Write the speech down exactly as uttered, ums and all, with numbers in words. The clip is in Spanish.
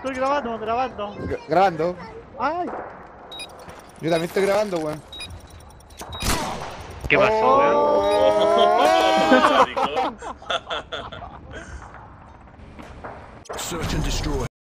Estoy grabando, grabando. Gra- grabando. Ay. Yo también estoy grabando, weón. ¿Qué pasó, weón? Search and destroy.